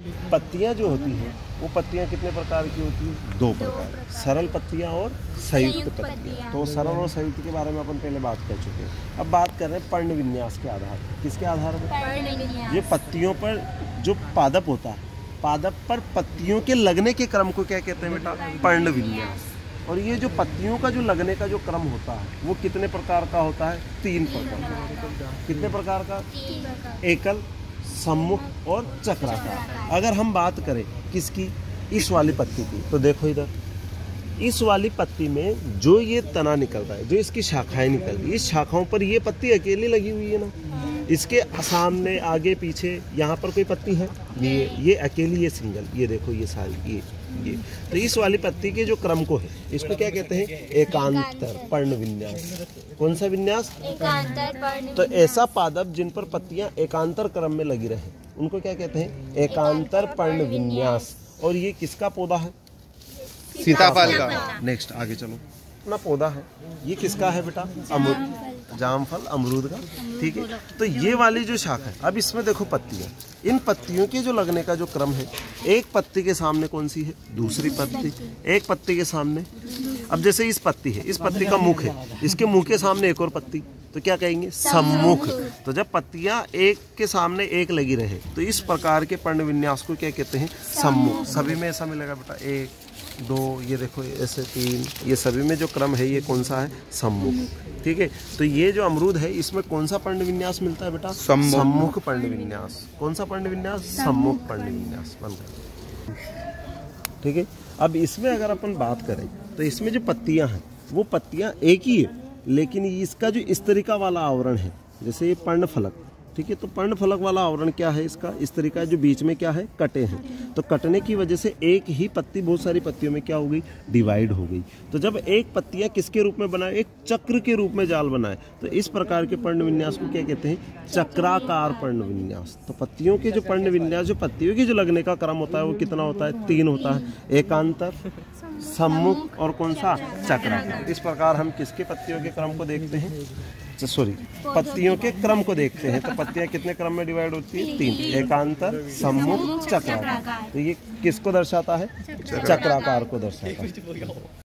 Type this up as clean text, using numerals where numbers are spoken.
पत्तियां जो होती हैं वो पत्तियां कितने प्रकार की होती हैं? दो प्रकार, सरल पत्तियां और संयुक्त पत्तियां। तो सरल और संयुक्त के बारे में अपन पहले बात कर चुके हैं। अब बात कर रहे हैं पर्ण विन्यास के आधार पर। किसके आधार पर? ये पत्तियों पर जो पादप होता है, पादप पर पत्तियों के लगने के क्रम को क्या कहते हैं बेटा? पर्ण विन्यास। और ये जो पत्तियों का जो लगने का जो क्रम होता है वो कितने प्रकार का होता है? 3 प्रकार। कितने प्रकार का? एकल, सम्मुख और चक्राकार। अगर हम बात करें किसकी? इस वाली पत्ती की, तो देखो इधर इस वाली पत्ती में जो ये तना निकल रहा है, जो इसकी शाखाएं निकल रही है, इस शाखाओं पर ये पत्ती अकेली लगी हुई है ना। इसके सामने आगे पीछे यहाँ पर कोई पत्ती है? ये अकेली, ये सिंगल। ये देखो ये सारी ये तो इस वाली पत्ती के जो क्रम को है इसको क्या कहते हैं? एकांतर पर्ण विन्यास। कौन सा विन्यास? एकांतर पर्ण। तो ऐसा पादप जिन पर पत्तियां एकांतर क्रम में लगी रहे उनको क्या कहते हैं? एकांतर पर्ण विन्यास। और ये किसका पौधा है? सीताफल का। नेक्स्ट आगे चलो। अपना पौधा है, ये किसका है बेटा? अमरूद, जामफल, अमरूद का। ठीक है, तो ये वाली जो शाखा है, अब इसमें देखो पत्तियां, इन पत्तियों के जो लगने का जो क्रम है, एक पत्ती के सामने कौन सी है? दूसरी पत्ती। एक पत्ती के सामने, अब जैसे इस पत्ती है, इस पत्ती का मुख है, इसके मुंह के सामने एक और पत्ती, तो क्या कहेंगे? सम्मुख। तो जब पत्तियां एक के सामने एक लगी रहे तो इस प्रकार के पर्ण विन्यास को क्या कहते हैं? सम्मुख। सभी में ऐसा मिलेगा बेटा, 1 2, ये देखो ऐसे 3, ये सभी में जो क्रम है ये कौन सा है? सम्मुख। ठीक है, तो ये जो अमरूद है इसमें कौन सा पर्ण विन्यास मिलता है बेटा? सम्मुख पर्ण विन्यास। कौन सा पर्ण विन्यास? सम्मुख पर्ण विन्यास बन गया। ठीक है, अब इसमें अगर अपन बात करें तो इसमें जो पत्तियां हैं वो पत्तियां एक ही है, लेकिन इसका जो इस तरीका वाला आवरण है, जैसे ये पर्णफलक, ठीक है, तो पर्णफलक वाला आवरण क्या है इसका? इस तरीका जो बीच में क्या है? कटे हैं। तो कटने की वजह से एक ही पत्ती बहुत सारी पत्तियों में क्या हो गई? डिवाइड हो गई। तो जब एक पत्तियां किसके रूप में बनाए? एक चक्र के रूप में जाल बनाए, तो इस प्रकार के पर्ण विन्यास को क्या कहते हैं? चक्राकार पर्ण विन्यास। तो पत्तियों के जो पर्ण विन्यास, जो पत्तियों के जो लगने का क्रम होता है वो कितना होता है? 3 होता है, एकांतर, सम्मुख और कौन सा? चक्राकार। इस प्रकार हम किसके पत्तियों के क्रम को देखते हैं? सॉरी, पत्तियों के क्रम को देखते हैं। तो पत्तियां कितने क्रम में डिवाइड होती है? 3, एकांतर, सम्मुख, चक्राकार। तो ये किसको दर्शाता है? चक्राकार को दर्शाता है।